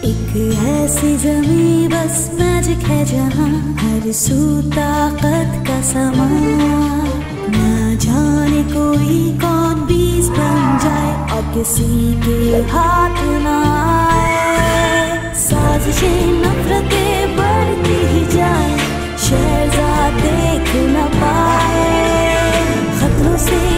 एक ऐसी जमीन बस मैजिक है जहाँ हर सू ताकत का समा। ना जाने कोई कौन बीज बन जाए और किसी के हाथ ना आए। साजिशें नफरतें बढ़ती ही जाए, शहजाद देख न पाए। खतरों से